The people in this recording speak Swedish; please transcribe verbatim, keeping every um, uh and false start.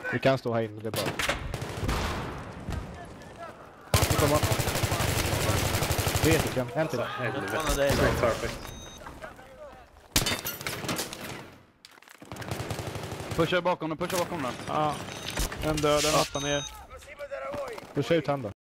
Vi kan stå här inne, det är bra. Nu kommer han. Det är jättekläm. En till. Perfekt. Pusha bakom den, pusha bakom den. Ja. En död, en åtta ner. Pusha ut han då.